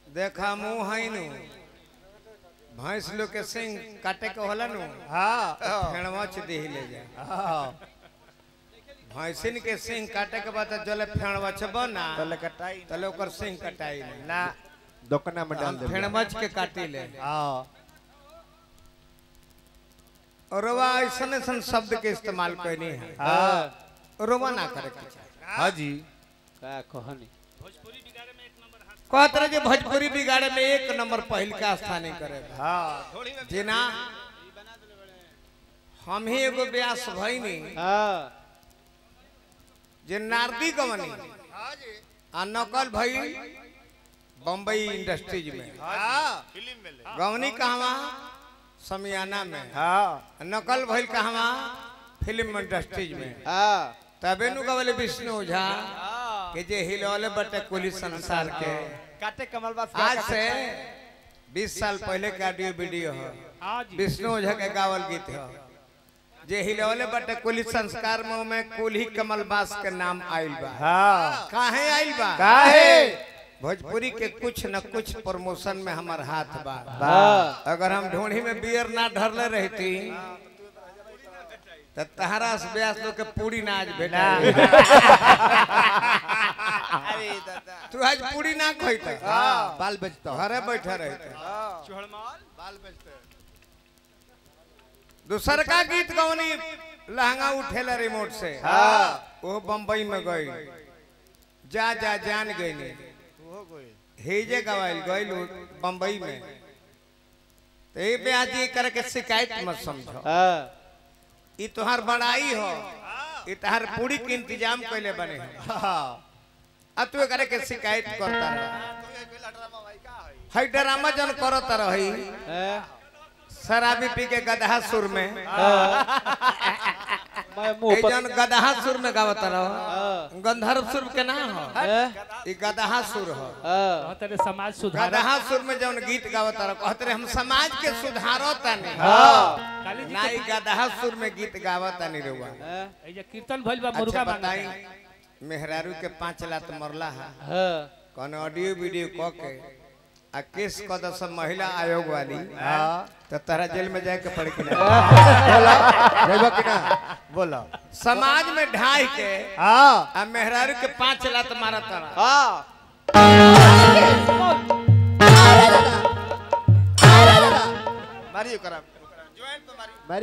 देखा मुँह है नु भैंस लोग के सिंह काटे के होला नु हाँ फेणवच दे ले जा भैंसिन के सिंह काटे के बाद जले फेणवच बना तले कटाई तले ओकर सिंह कटाई ना दोकना में डाल दे फेणवच के काटी ले हाँ और रवा ऐसन ऐसन शब्द के इस्तेमाल करनी है हाँ रोवा ना करे के चाहिए। हाँ जी का कहनी कहत रहे जे भोजपुरी बिगाड़े में एक नंबर पहल का स्थान ही करेगा हाँ जेना हम ही एगो व्यास भईनी हां जे नारदी गवनी आ नकल भई बम्बई इंडस्ट्रीज में गवनी कहवा समियाना में हाँ नकल भइल कहवा फिल्म इंडस्ट्रीज में हां तबे नु गवले विष्णु ओझा के जे हिलौले बटे कुली संसार के काटे कमल बास आज से 20 साल पहले का ऑडियो वीडियो है विष्णु ओझा के गावल गीत है जे हिलौले बटे कुली संस्कार में कुली कमल बास के नाम आइल बा हाँ काहे आइल बा काहे भोजपुरी के कुछ न कुछ प्रमोशन में हमार हाथ बा हां अगर हम ढूंढी में बियर ना ढरले रहती तो तहरा से ब्यास लोग के पूरी नाच भेटा अरे दादा तू आज पूरी ना खोइता हाँ बाल बजता घरे बैठा रहते चुहड़माल बाल बजते दूसर का गीत गवनी लहंगा उठेला रिमोट से हाँ वो बम्बई में गई जा जा जान गई वो कोई हेजे गवाइल गइल बम्बई में तो ये ब्याज जी करके शिकायत मत समझो हां ये तुहार बड़ाई हो ये तुहार पूरी के इंतजाम कैले बने हो हाँ अब तू करे के शिकायत करता है ड्रामा जन करता रही शराबी पी के गदहा सुर में मैं मुंह पर जन गदहा सुर में गावता रहो गंधर्व सुर के ना हो ये गदहा सुर हो हां तेरे समाज सुधार गदहा सुर में जौन गीत गावता रहो कहते रहे हम समाज के सुधारो तने काली जी ना ई गदहा सुर में गीत गावता नहीं रहुआ ए जे कीर्तन भइल बा मुर्गा अच्छा मांगा बताई मेहरारू के 5 लात मरला है हां कौन ऑडियो वीडियो क के आ केस कद सब महिला आयोग वाली तो तारा जेल में जाए के पड़े कि ना बोला रहबा कि ना बोला समाज में ढाई के हाँ आ मेहरारू के 5 लात मारा तारा हां मारियो करा ज्वाइन पे मारी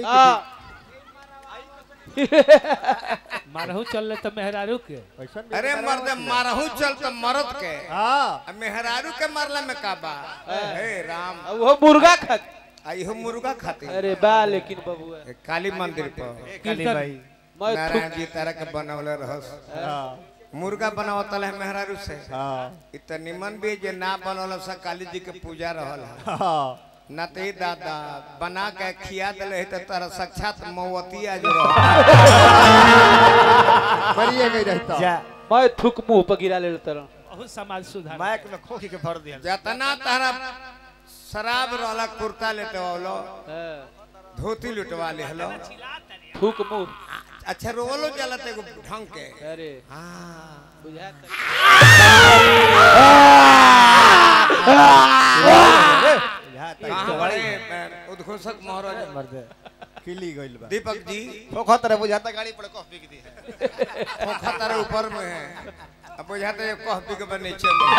मारहु चल तो मेहरारू के पैसा अरे मर्द मारहू चल तो मरद के हाँ आ मेहरारू के मरला में का बा हे राम वो मुर्गा खा आई हो मुर्गा खाती अरे बा लेकिन बबुआ काली मंदिर पर काली भाई मैं नारायण जी तारा के बनवले रहस हाँ मुर्गा बनावतल है मेहरारू से हाँ इतना निमन भी जे ना बनवल सा काली जी के पूजा रहल है हाँ ना ते दादा बना के खिया दिले तो तारा साक्षात मौवतिया जो रह मरिए गई रहता जा मैं थूक मुंह पर गिरा ले तरह बहुत समाज सुधार माइक में खोखी के भर दिया जतना तारा शराब रहला कुर्ता लेटवालो हां धोती लुटवा ले हलो थूक मुंह अच्छा रोलो चलत एगो ढंग के अरे हां बुझा कहां बड़े उद्घोषक महाराज मर्द किली गइल बा दीपक जी खोखा तरह बुझाता गाड़ी पर कॉफी की दी खोखा तारे ऊपर में है अब बुझाते कॉफी के बने नीचे में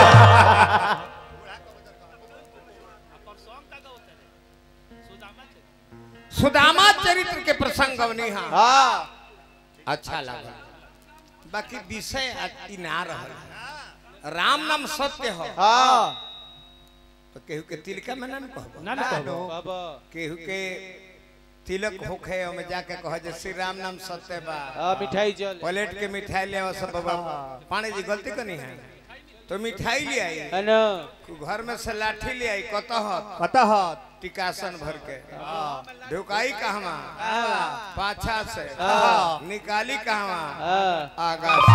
सुदामा चरित्र के प्रसंग गवनी हां अच्छा लगा बाकी विषय अति ना रहल राम नाम सत्य हो हां तो केहू के तिलका में ना कहबो ना ना कहबो बाबा केहू के तिलक होखे ओमे जाके कह जे श्री राम नाम सत्य बा हां मिठाई चल प्लेट के मिठाई ले आवा सब बाबा पानी जी गलती करनी है तो मिठाई ले आई है ना घर में से लाठी ले आई कतहत पता हाथ टिकासन भर के ढुकाई कहवा पाछा से निकाली कहवा हां आगा से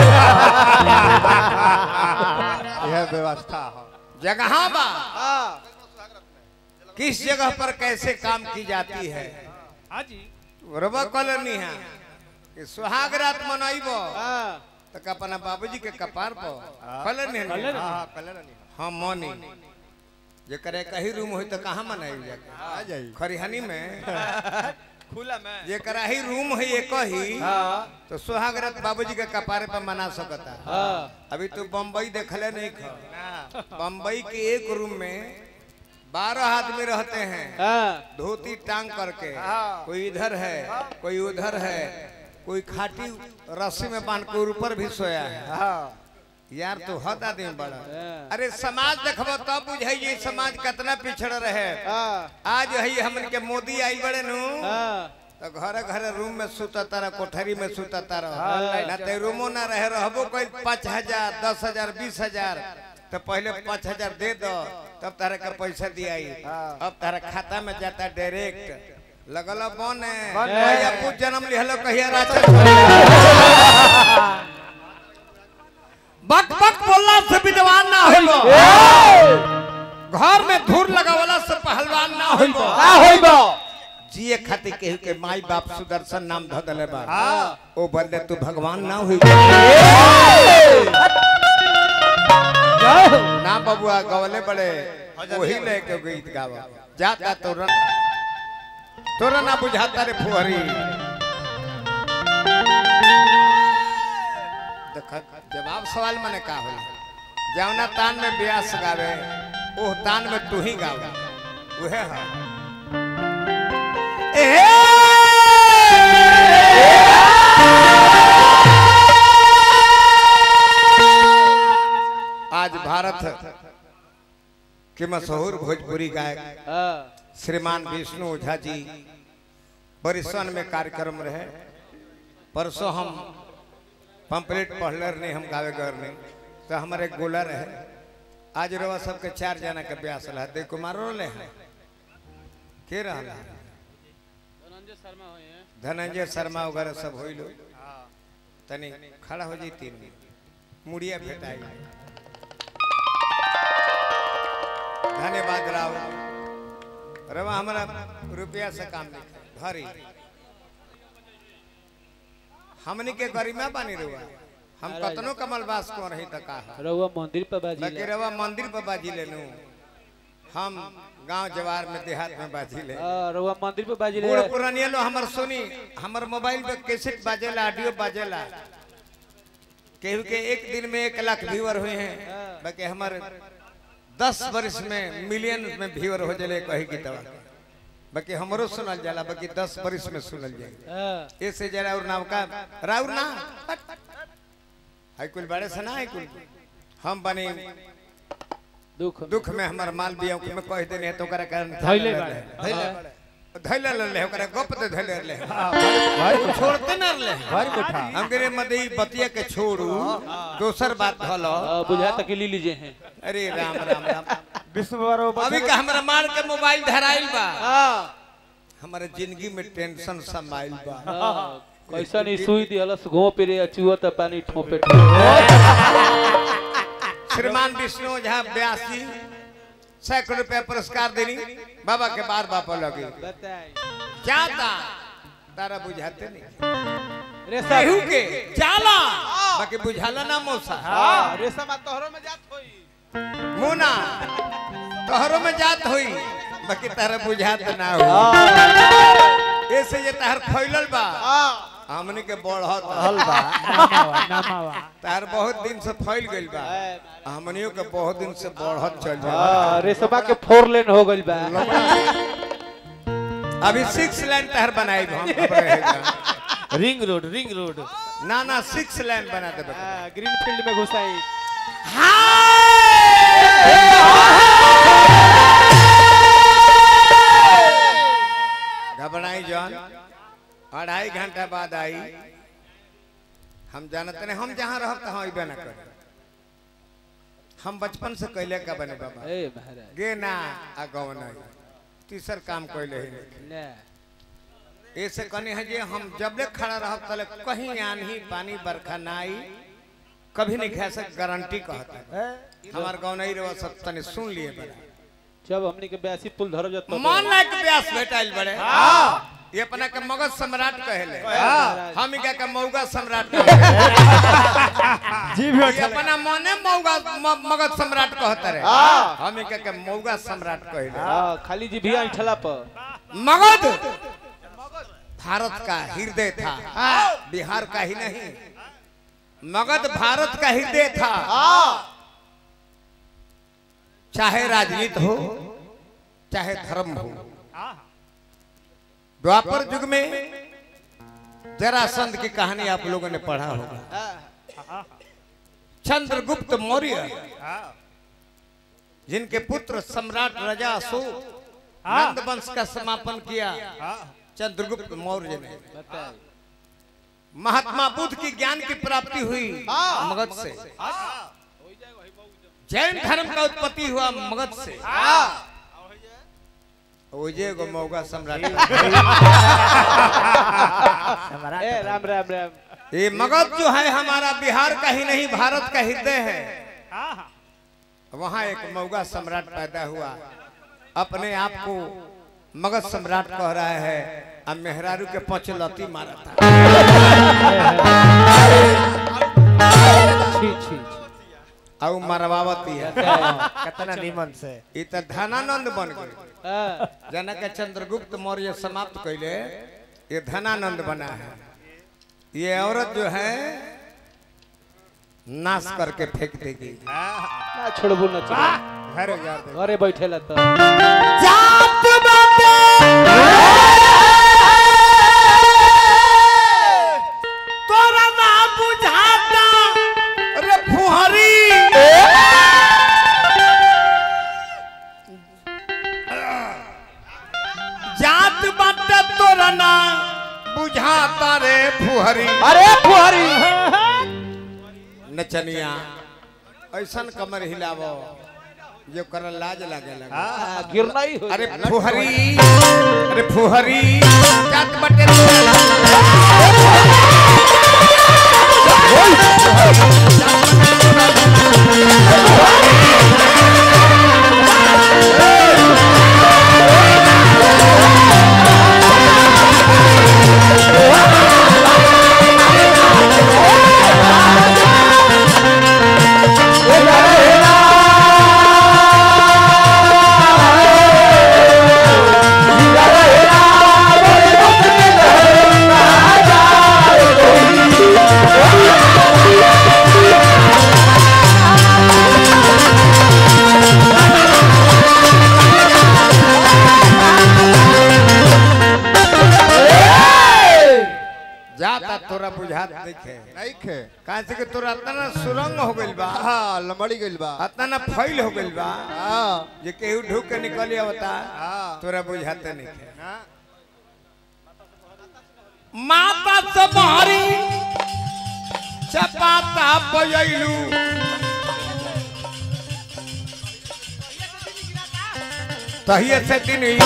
यह व्यवस्था है जगह बा हां किस जगह पर कैसे काम की जाती है हां जी रबा कॉलोनी है कि सुहाग रात मनाइबो हां तो अपना बाबूजी के कपार पर कॉलोनी है कॉलोनी। हाँ कलर नहीं हम मनी जेकर कहीं रूम होई तो कहाँ मनाई जाके आ जाई खरिहानी में खुला में जेकर ही रूम है एक ही तो सुहागरात बाबूजी के कपारे पर मना सकता। अभी तो बम्बई देखले नहीं खा बम्बई के एक रूम में 12 आदमी रहते हैं धोती टांग करके कोई इधर है कोई उधर है कोई खाटी रस्सी में बांध के ऊपर भी सोया है। यार तो हद आदमी बड़ा अरे समाज देखबो तब बुझाइए समाज कितना पिछड़ रहे। आज है हमन के मोदी आई बड़े नु तो घर घर रूम में सुता तारा कोठरी में सुता तारा ना ते रूमो ना रहे रहबो कोई 5000 10,000 20,000 तो पहले 5,000 दे दो तब तारा कर पैसा दियाई अब तारा खाता में जाता डायरेक्ट लगल बने भैया पूछ जन्म लिहलो कहिया राचा बक बक बोलला से विद्वान ना होइबो घर में धूर लगावला से पहलवान ना होइबो जिए खातिर केहू के माई बाप सुदर्शन नाम ध देले बा ओ बंदे तू भगवान ना होइबो ना बबुआ गवले बड़े वही लेके गीत गावा जाता तोरा ना बुझाता रे फुहरी जवाब सवाल मने का हो जवना तान में ब्यास गावे ओह तान में तू ही गावे उहे है आज भारत के मशहूर भोजपुरी गायक श्रीमान विष्णु ओझा जी परिसन में कार्यक्रम रहे परसों हम पंपलेट पढ़लर नहीं हम गावे घर नहीं तो हमारे गोला रहे आज रवा सबके 4 जना के ब्यास ला दे कुमारो ले के रहला धनंजय शर्मा वगैरह सब होइलो तनी खड़ा हो जाई 3 मुड़िया भेटाई धन्यवाद राव रवा हमारा रुपया से काम नहीं धरी हमनी के गरिमा बानी रुआ हम कतनो कमलवास को रही तका रवा मंदिर पे बाजी बाकी रवा मंदिर पे बाजी लेनु हम गांव जवार में देहात में बाजी ले रवा मंदिर पे बाजी ले बूढ़ पुरानिया लो हमर सुनी हमर मोबाइल पे कैसेट बाजेला ऑडियो बाजेला केहू के एक दिन में 1 लाख व्यूअर हुए हैं बाकी हमारे 10 वर्ष में मिलियन में व्यूअर हो जले कही की तवा बाकी हमरो सुनल जाला बाकी 10 वर्ष में सुनल जाए ऐसे जरा और नाम का राउर ना हाई कुल बड़े से ना हाई कुल हम बने दुख में हमार माल बिया में कह देने तो ओकरा कारण धइले धैले ले ओकरा गप दे धैले ले भाई छोड़ते ना ले भाई कोठा हमरे मदई बतिया के छोड़ू दोसर बात भलो बुझा तक ले लीजिए हैं अरे राम राम राम विष्णु बाबा अभी का हमरा मार के मोबाइल धराइल बा हमारे जिंदगी में टेंशन समाइल बा कैसा नहीं सुई दिहलस घो पे रे चुआ त पानी ठोपे श्रीमान विष्णु ओझा 82 सैकड़ों रुपया पुरस्कार देनी बाबा के बार बापा लगे क्या था तारा बुझाते नहीं रेसा केहू के जाला बाकी बुझाला ना मौसा रेसा मा तोहरो में जात होई मुना तोहरो में जात होई बाकी तारा बुझात ना हो ऐसे ये तार फैलल बा हमनी के बढ़त हलवा नामावा तार बहुत दिन से फैल गइल बा हमनियो के बहुत दिन से बढ़त चल जा रेसबा के 4 लेन हो गइल बा अभी 6 लाइन तार बनाई हम रहेगा रिंग रोड ना ना 6 लाइन बना दे ग्रीन फील्ड में घुसाई घबराई जान 2.5 घंटा बाद आई हम जानते नहीं हम जहाँ रह तहाँ अबे न कर हम बचपन से कैले का बने बाबा ए महाराज गे ना आ गवन तीसर काम कैले ही ना ऐसे कने है जे हम जबले खड़ा रह तले कहीं आंधी पानी बरखा ना आई कभी नहीं खा सक गारंटी कहता हमार गाँव नहीं रहा सब तने सुन लिए बड़ा जब हमनी के 82 पुल धरब जत मन लायक ब्यास भेटाइल बड़े ये अपना के मगध सम्राट कहले हम इनका के मौगा सम्राट जी भी ये अपना मने मौगा मगध सम्राट कहता रहे हम इनका के मौगा सम्राट कहले खाली जी भी ठला पर मगध भारत का हृदय था बिहार का ही नहीं मगध भारत का हृदय था चाहे राजनीति हो चाहे धर्म हो द्वापर युग में जरासंध की कहानी आप लोगों ने पढ़ा होगा चंद्रगुप्त मौर्य जिनके पुत्र सम्राट राजा अशोक नंद वंश का समापन किया चंद्रगुप्त मौर्य ने महात्मा बुद्ध की ज्ञान की प्राप्ति हुई मगध से जैन धर्म का उत्पत्ति हुआ मगध से को मौगा सम्राट राम राम राम ये मगध जो है हमारा बिहार का ही नहीं भारत का हृदय है वहाँ एक मौगा सम्राट पैदा हुआ अपने आप को मगध सम्राट कह रहा है अब मेहरारू के पचलती मारा था और मरवावती है कितना निमन से ये तो धनानंद बन गए जना के चंद्रगुप्त मौर्य समाप्त कैले ये धनानंद बना है ये औरत जो है नाश करके फेंक देगी ना छोड़बो ना चलो घरे बैठेला तो जात बाटे तोरा ना बुझाता रे फुहरी जात बाटे तोरा ना बुझाता रे फुहरी अरे फुहरी नचनिया ऐसन कमर हिलावो जो कर लाज लागे लगा गिरना ही हो अरे फुहरी जात बटे तोरा बुझात देखे नहीं खे कहां से कि तोरा इतना सुरंग हो गइल बा हां लंबड़ी गइल बा इतना फैल हो गइल बा हां जे केहू ढुक के निकल आवता तोरा बुझाते नहीं माता तुम्हारी चपाता बजैलू तहिए से दिन ही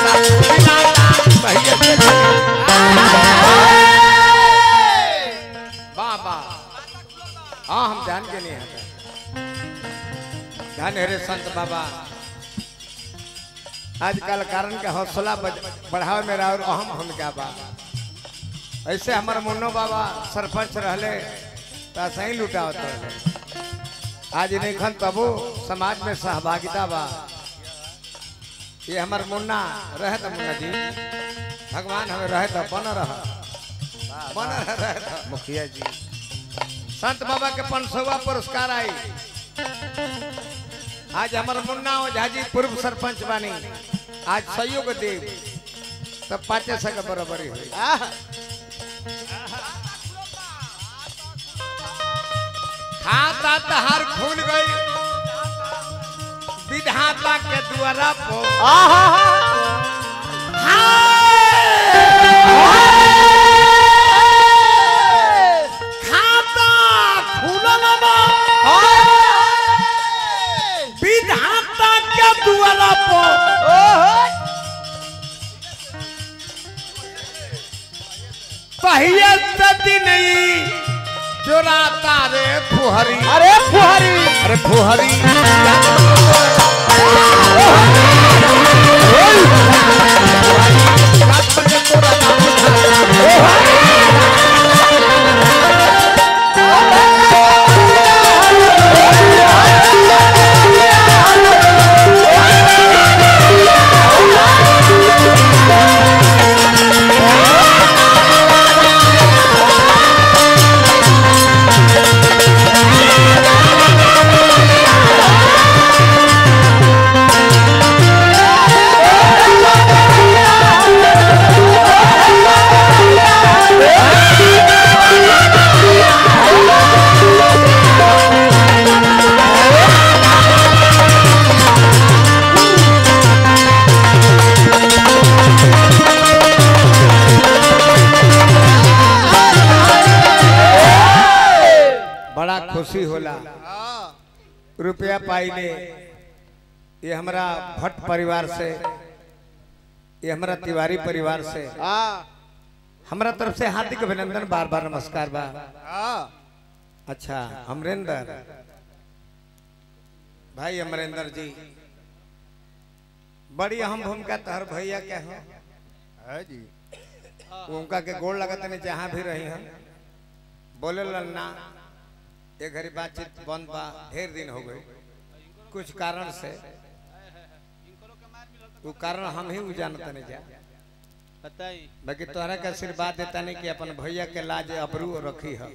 तहिए से बाबा हाँ हम जान के नहीं आता धन हेरे संत बाबा आजकल कारण के हौसला बढ़ावे मेरा और अहम भूमिका बा ऐसे हमारे मुन्नो बाबा सरपंच रहले तो सही लुटा होता है आज नहीं खन तबो समाज में सहभागिता बा ये हमारे मुन्ना रहे तो मुन्ना जी भगवान हमें रहे तो बन रहा मुखिया जी संत बाबा के 500वां पुरस्कार आई आज हमारे मुन्ना ओझा जी पूर्व सरपंच बानी आज सहयोग देव तब 500 के बराबरी हुई खाता तहार खुल गई विधाता के द्वारा पर खाता खुलल विधाता के द्वारा पर पहिए दिन जोराता रे फुहरी अरे फुहरी अरे फुहरी रुपया पाइले ये हमारा भट्ट परिवार से, ये हमारा तिवारी परिवार से हमारा तरफ से हार्दिक अभिनंदन, बार बार नमस्कार बा। अच्छा अमरेंद्र भाई, अमरेंद्र जी बड़ी अहम भूमिका तहर भैया क्या है जी, उनका के गोड़ लगत नहीं जहाँ भी रही हम बोले ना ये घड़ी बातचीत बंद बा, ढेर दिन हो गए कुछ कारण से, वो कारण हम ही जानते नहीं जा बताई। बाकी तोहरा के आशीर्वाद देता नहीं कि अपन भैया के लाज अबरू रखी है।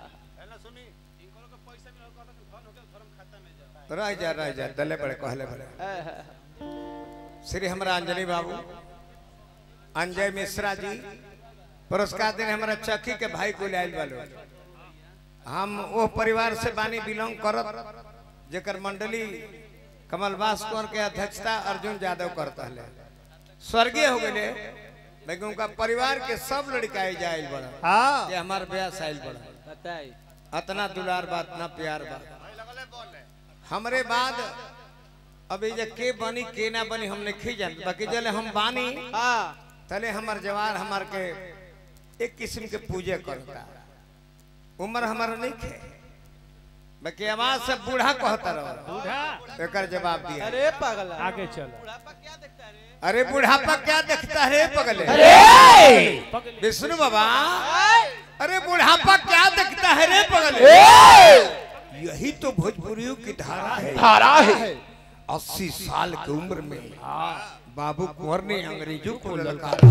रह जा दले बड़े कहले बड़े श्री हमारा अंजलि बाबू अंजय मिश्रा जी पुरस्कार देने हमारा चक्की के भाई को लाइल वालो। हम वो परिवार से बानी बिलोंग करत जेकर मंडली कमलवास कुंवर के अध्यक्षता अर्जुन यादव करता है, स्वर्गीय हो गए लेकिन उनका परिवार के सब लड़का जाइल बड़ा ये हमार ब्याह आइल बड़ा बताई। अतना दुलार बात ना प्यार बात हमरे बाद अभी जे के बनी के ना बनी हम नहीं जान, बाकी जले हम बानी तले हमार जवान हमार के एक किस्म के पूजा करता, उम्र हमारा नहीं खे बाकी आवाज से बूढ़ा कहता रहो। बूढ़ा एकर जवाब दिया, अरे पागल आगे चलो। अरे बुढ़ापा क्या देखता है पगले, पगले। विष्णु बाबा अरे बुढ़ापा क्या देखता है रे पगले, यही तो भोजपुरियों की धारा है। 80 साल की उम्र में बाबू कुंवर ने अंग्रेजों को ललकारा,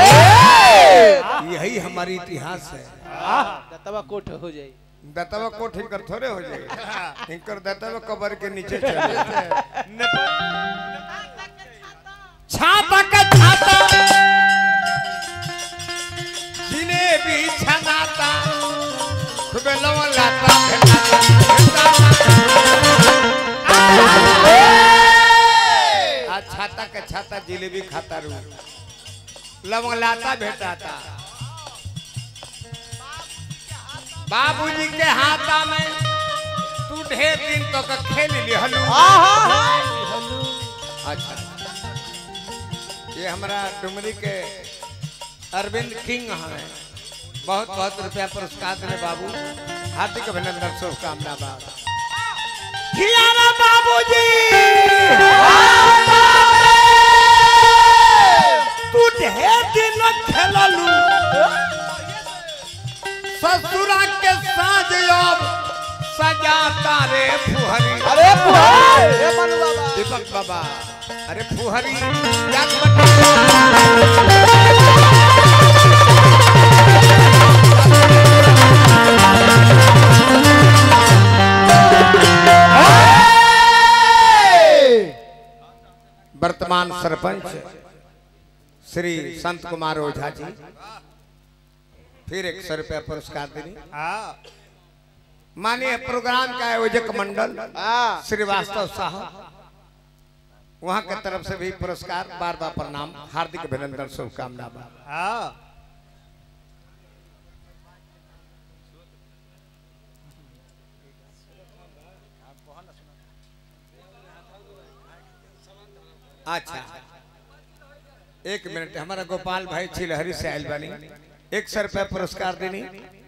यही हमारी इतिहास है। दत्तवा कोठ हो जाए, दत्तवा कोठ इनकर थोड़े हो जाए, इनकर दत्तवा कबर के नीचे चले छापा का छाता जिलेबी छनाता सुबह लवन लाता छाता का छाता जिलेबी खाता रू लवन लाता भेटाता बाबूजी के हाथा में तू ढेर दिन तो का खेल लिहलू। अच्छा ये हमारा डुमरी के अरविंद किंग हैं, बहुत बहुत रुपया पुरस्कार देने बाबू, हार्दिक अभिनंदन शुभकामना बाबूजी। तू ढेर दिन खेललू ससुरा के साज अब सजाता रे फुहरी, अरे फुहरी दीपक बाबा अरे फुहरी वर्तमान सरपंच श्री संत कुमार ओझा जी फिर 100 रुपया पुरस्कार देनी। माननीय प्रोग्राम का आयोजक मंडल श्रीवास्तव साहब वहां के तरफ से भी पुरस्कार, बार बार प्रणाम, हार्दिक अभिनंदन शुभकामना। अच्छा 1 मिनट, हमारा गोपाल भाई छिलहरी से आयल बानी, 100 रुपया पुरस्कार देनी।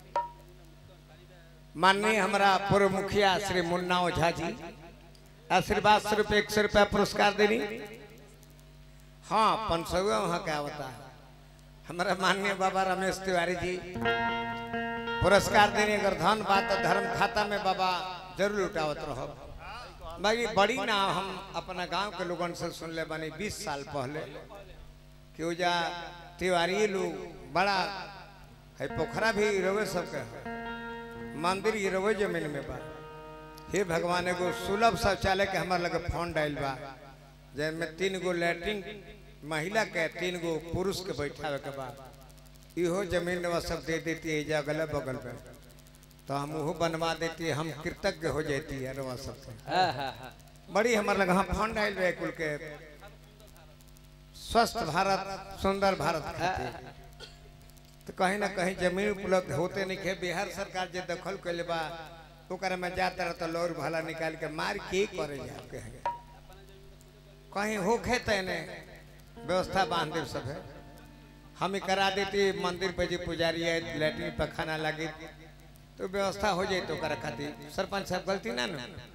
माननीय हमारा पूर्व मुखिया श्री मुन्ना ओझा जी आशीर्वाद स्वरूप 100 रुपया पुरस्कार देनी। हाँ 500 वहाँ क्या होता है, हमारा माननीय बाबा रमेश तिवारी जी पुरस्कार देने। अगर धन बात तो धर्म खाता में बाबा जरूर उठावत रहो। बाकी बड़ी ना हम अपना गांव के लोगों से सुन ले बनी 20 साल पहले कि उजा तिवारी लोग बड़ा है, पोखरा भी रवे सबके मंदिर ही रवे जमीन में बा। हे भगवान एगो सुलभ शौचालय के हमारे लगे फोन डायल बा, जिसमें 3 गो लैट्रिन महिला के 3 गो पुरुष के बैठावे के बाद इहो जमीन वो सब दे देती है अगल बगल में, तो हम वो बनवा देती है, हम कृतज्ञ हो जाती है रवा सब। बड़ी हमारे लगे हाँ फोन डायल बा कुल के स्वस्थ भारत सुंदर भारत खातिर। तो कहीं ना कहीं जमीन उपलब्ध होते नहीं है। बिहार सरकार जो दखल कैले बा ओकरा में जाता रह तो लौर भाला निकाल के मार के करे जाके कहीं होखे तने व्यवस्था बांध दे सब है हम ही करा देती मंदिर पे जी पुजारी है लैट्रिन पखाना लगे तो व्यवस्था हो जाए तो कर खातिर सरपंच साहब गलती ना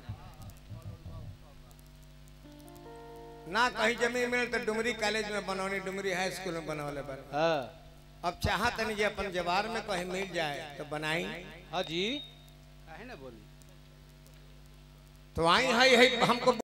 ना कहीं जमीन मिले तो डुमरी कॉलेज में बनौनी डुमरी हाई स्कूल में बनौले बन अब चाहत नहीं अपन जवार में कहीं मिल जाए तो बनाई। हाँ जी काहे ना बोली तो आई है हमको